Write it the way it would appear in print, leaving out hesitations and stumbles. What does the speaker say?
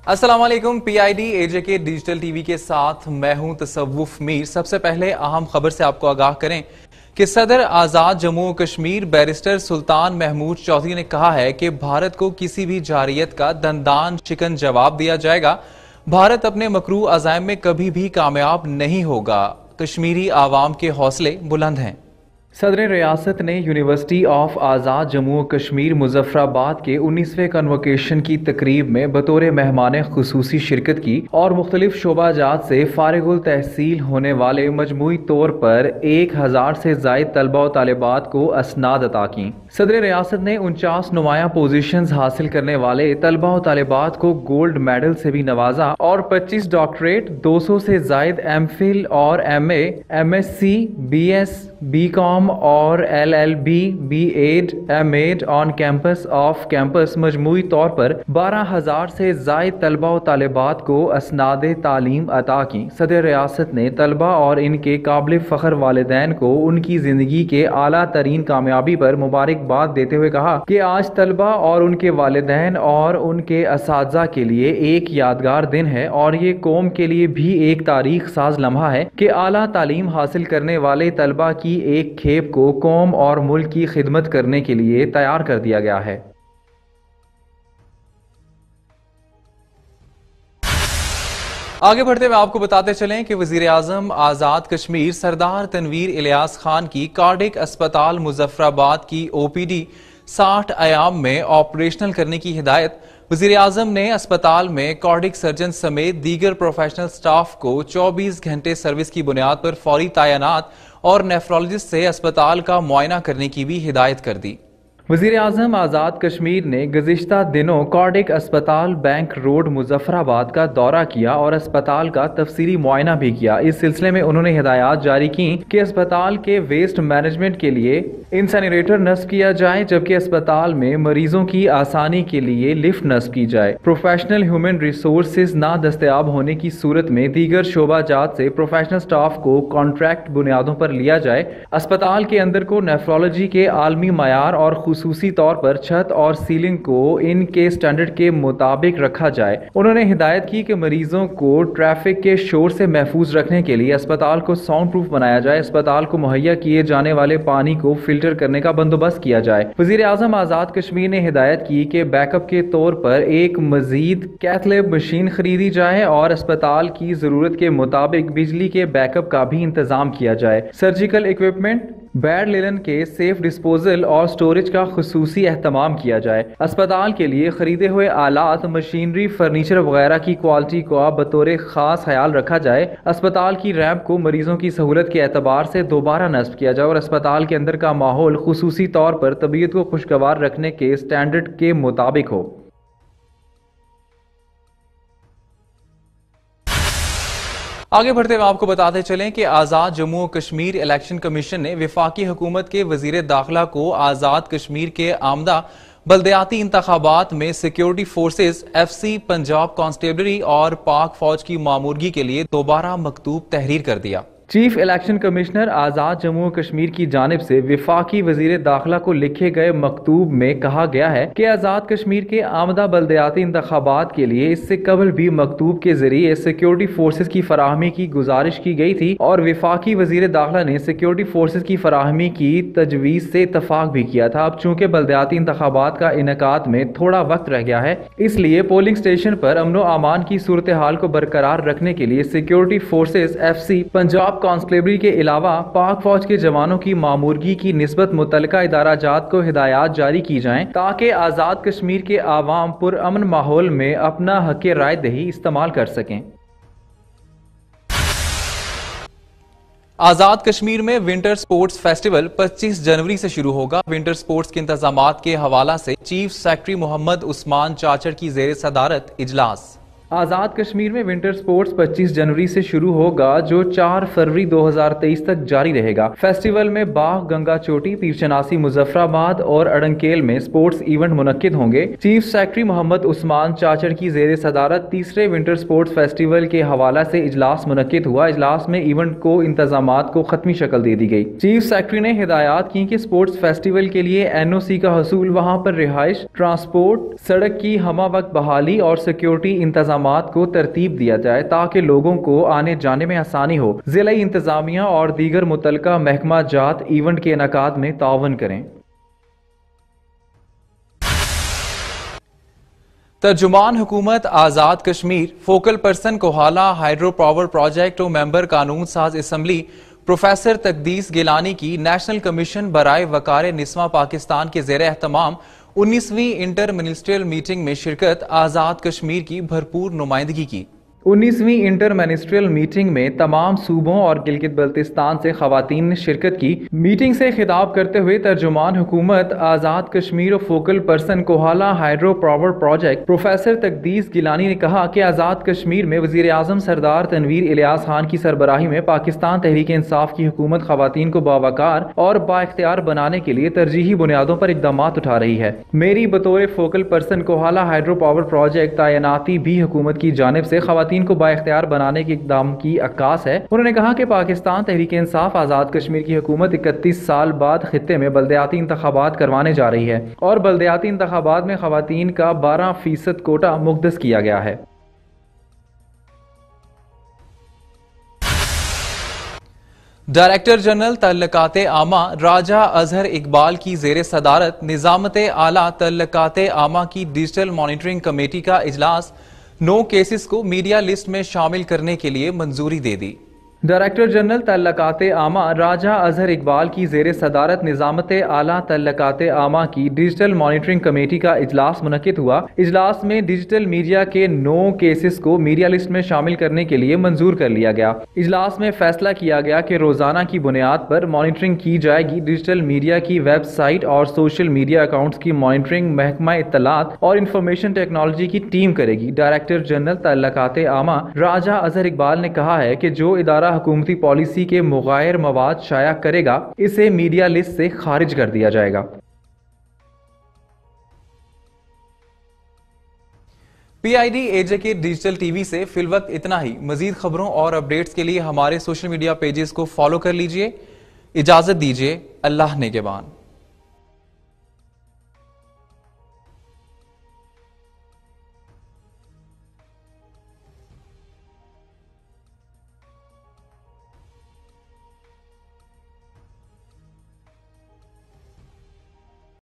अस्सलाम वालेकुम। PID AJK digital TV के साथ मैं हूं तसव्वुफ मीर। सबसे पहले अहम खबर से आपको आगाह करें कि सदर आज़ाद जम्मू और कश्मीर बैरिस्टर सुल्तान महमूद चौधरी ने कहा है कि भारत को किसी भी जारियत का दंदान शिकन जवाब दिया जाएगा। भारत अपने मकरू अज़ाइम में कभी भी कामयाब नहीं होगा। कश्मीरी आवाम के हौसले बुलंद हैं। सदर रियासत ने यूनिवर्सिटी ऑफ आज़ाद जम्मू और कश्मीर मुजफ्फराबाद के 19वें कन्वोकेशन की तकरीब में बतौर मेहमान खुसूसी शिरकत की और मुख्तलिफ शोबाजात से फारिगुल तहसील होने वाले मजमूई तौर पर 1000 से ज़ायद तलबा और तालिबात को असनाद अता की। सदर रियासत ने 49 नुमाया पोजीशंस हासिल करने वाले तलबा और तालिबात को गोल्ड मेडल से भी नवाजा और 25 डॉक्टरेट, 200 से ज़ायद MPhil और MA, MSc, BS, BCom और LLB, B.Ed, M.Ed on campus off campus मजमूई तौर पर 12,000 से ज़ायद तलबा और तालिबात को असनादे तालीम अता की। सदर रियासत ने तलबा और इनके काबिल फ़ख्र वालिदैन को उनकी ज़िंदगी के आला तरीन कामयाबी पर मुबारकबाद देते हुए कहा कि आज तलबा और उनके वालिदैन और उनके असातिज़ा के लिए एक यादगार दिन है और ये कौम के लिए भी एक तारीख साज लम्हा है कि आला तालीम हासिल करने वाले तलबा की एक खेप को कौम और मुल्क की खिदमत करने के लिए तैयार कर दिया गया है। आगे बढ़ते हुए आपको बताते चलें कि वजीर आजम आजाद कश्मीर सरदार तनवीर इलियास खान की कार्डिक अस्पताल मुजफ्फराबाद की OPD 60 अयाम में ऑपरेशनल करने की हिदायत। वजीर आजम ने अस्पताल में कार्डिक सर्जन समेत दीगर प्रोफेशनल स्टाफ को 24 घंटे सर्विस की बुनियाद पर फौरी तैनात और नेफ्रोलॉजिस्ट से अस्पताल का मुआयना करने की भी हिदायत कर दी। वजीर आजम आज़ाद कश्मीर ने गुज़िश्ता दिनों कार्डिक अस्पताल बैंक रोड मुजफ्फराबाद का दौरा किया और अस्पताल का तफसीली मुआयना भी किया। इस सिलसिले में उन्होंने हिदायत जारी की कि अस्पताल के वेस्ट मैनेजमेंट के लिए इंसिनरेटर नस्ब किया जाए, जबकि अस्पताल में मरीजों की आसानी के लिए लिफ्ट नस्ब की जाए। प्रोफेशनल ह्यूमन रिसोर्सेज ना दस्तयाब होने की सूरत में दीगर शोबाजात से प्रोफेशनल स्टाफ को कॉन्ट्रैक्ट बुनियादों पर लिया जाए। अस्पताल के अंदर को नेफ्रोलॉजी के आलमी मयार और खुसूसी तौर पर छत और सीलिंग को इनके स्टैंडर्ड के मुताबिक रखा जाए। उन्होंने हिदायत की कि मरीजों को ट्रैफिक के शोर से महफूज रखने के लिए अस्पताल को साउंड प्रूफ बनाया जाए। अस्पताल को मुहैया किए जाने वाले पानी को फिल्टर करने का बंदोबस्त किया जाए। वजीर आजम आजाद कश्मीर ने हिदायत की कि बैकअप के तौर पर एक मजीद कैथ लैब मशीन खरीदी जाए और अस्पताल की जरूरत के मुताबिक बिजली के बैकअप का भी इंतजाम किया जाए। सर्जिकल इक्विपमेंट, बेड लिनन के सेफ डिस्पोजल और स्टोरेज का खुसूसी एहतमाम किया जाए। अस्पताल के लिए खरीदे हुए आलात, मशीनरी, फर्नीचर वगैरह की क्वालिटी का बतौर खास ख्याल रखा जाए। अस्पताल की रैंप को मरीजों की सहूलत के एतबार से दोबारा नस्ब किया जाए और अस्पताल के अंदर का माहौल खुसूसी तौर पर तबीयत को खुशगवार रखने के स्टैंडर्ड के मुताबिक हो। आगे बढ़ते हुए आपको बताते चलें कि आज़ाद जम्मू और कश्मीर इलेक्शन कमीशन ने वफाकी हुकूमत के वजीर दाखिला को आज़ाद कश्मीर के आमदा बल्दियाती इंतखाबात में security forces, FC, Punjab constabulary और पाक फौज की मामूरगी के लिए दोबारा मकतूब तहरीर कर दिया। Chief election commissioner Azad Jammu और कश्मीर की जानिब से वफाकी वजीर दाखिला को लिखे गए मकतूब में कहा गया है कि आज़ाद कश्मीर के आमदा बल्दियाती इंतखाबात के लिए इससे कबल भी मकतूब के जरिए सिक्योरिटी फोर्सेज की फराहमी की गुजारिश की गई थी और वफाकी वजीर दाखिला ने सिक्योरिटी फोर्सेज की फराहमी की तजवीज़ से इतफाक भी किया था। अब चूंकि बल्दियाती इंतखाबात का इनेकाद में थोड़ा वक्त रह गया है, इसलिए पोलिंग स्टेशन पर अमन व अमान की सूरत हाल को बरकरार रखने के लिए security forces, FC, Punjab constabulary के अलावा पाक फौज के जवानों की मामूरगी की निस्बत मुतलका इदारा जात को हिदायत जारी की जाएं ताकि आज़ाद कश्मीर के आवाम पुरअमन माहौल में अपना हक राय दही इस्तेमाल कर सकें। आज़ाद कश्मीर में विंटर स्पोर्ट्स फेस्टिवल 25 जनवरी से शुरू होगा। विंटर स्पोर्ट्स के इंतजामात के हवाला से चीफ सेक्रेटरी मोहम्मद उस्मान चाचड़ की जेर सदारत इजलास। آزاد کشمیر میں ونٹر سپورٹس 25 جنوری سے شروع ہوگا جو 4 فروری 2023 تک جاری رہے گا۔ فیسٹیول میں باغ، گنگا چوٹی، پیرچناسی، مظفر آباد اور اڑنکیل میں سپورٹس ایونٹ منعقد ہوں گے۔ چیف سیکرٹری محمد عثمان چاچڑ کی زیر صدارت تیسرے ونٹر سپورٹس فیسٹیول کے حوالے سے اجلاس منعقد ہوا۔ اجلاس میں ایونٹ کو انتظامات کو ختمی شکل دے دی گئی۔ چیف سیکرٹری نے ہدایات کی کہ سپورٹس فیسٹیول کے لیے NOC کا حصول، وہاں پر رہائش، ٹرانسپورٹ، سڑک کی ہمہ وقت بحالی اور سیکیورٹی انتظامات کو ترتیب دیا جائے تاکہ لوگوں کو آنے جانے میں آسانی ہو۔ ضلعی انتظامیہ اور دیگر متعلقہ محکمہ جات ایونٹ کے انعقاد میں تعاون کریں۔ ترجمان حکومت Azad Kashmir, focal person Kohala hydro power project و ممبر قانون ساز اسمبلی پروفیسر تقدیس گیلانی کی نیشنل کمیشن برائے وقار نسواں پاکستان کے زیر اہتمام 19ویں انٹر منسٹریل میٹنگ میں شرکت، آزاد کشمیر کی بھرپور نمائندگی کی۔ 19ویں انٹر منسٹریل میٹنگ میں تمام صوبوں اور گلگت بلتستان سے خواتین نے شرکت کی۔ میٹنگ سے خطاب کرتے ہوئے ترجمان حکومت آزاد کشمیر و focal person Kohala hydro power project professor Taqdees Gilani نے کہا کہ آزاد کشمیر میں وزیر اعظم سردار تنویر الیاس خان کی سربراہی میں پاکستان تحریک انصاف کی حکومت خواتین کو باوقار اور بااختیار بنانے کے لیے ترجیحی بنیادوں پر اقدامات اٹھا رہی ہے۔ میری بطور focal person Kohala hydro power project تعیناتی بھی حکومت کی جانب سے خواتین کو بااختیار بنانے کے اقدام کی عکاس ہے۔ انہوں نے کہا کہ پاکستان تحریک انصاف آزاد کشمیر کی حکومت 31 سال بعد خطے میں بلدیاتی انتخابات کروانے جا رہی ہے اور بلدیاتی انتخابات میں خواتین کا 12% کوٹا مقدس کیا گیا ہے۔ ڈائریکٹر جنرل تعلقات عامہ راجہ اظہر اقبال کی زیر صدارت نظامت اعلیٰ تعلقات عامہ کی ڈیجیٹل مانیٹرنگ کمیٹی کا اجلاس 9 کیسز کو میڈیا لسٹ میں شامل کرنے کے لیے منظوری دے دی۔ ڈائریکٹر جنرل تعلقات عامہ راجہ اظہر اقبال کی زیر صدارت نظامت اعلیٰ تعلقات عامہ کی ڈیجیٹل مانیٹرنگ کمیٹی کا اجلاس منعقد ہوا۔ اجلاس میں ڈیجیٹل میڈیا کے 9 کیسز کو میڈیا لسٹ میں شامل کرنے کے لیے منظور کر لیا گیا۔ اجلاس میں فیصلہ کیا گیا کہ روزانہ کی بنیاد پر مانیٹرنگ کی جائے گی۔ ڈیجیٹل میڈیا کی ویب سائٹ اور سوشل میڈیا اکاؤنٹس کی مانیٹرنگ محکمہ اطلاعات اور انفارمیشن ٹیکنالوجی کی ٹیم کرے گی۔ ڈائریکٹر جنرل تعلقات عامہ راجہ اظہر اقبال نے کہا ہے کہ جو ادارہ حکومتی پالیسی کے مغایر مواد شائع کرے گا اسے میڈیا لسٹ سے خارج کر دیا جائے گا۔ PID AJK digital TV سے فی الوقت اتنا ہی۔ مزید خبروں اور اپڈیٹس کے لیے ہمارے سوشل میڈیا پیجز کو فالو کر لیجئے۔ اجازت دیجئے، اللہ نگہبان۔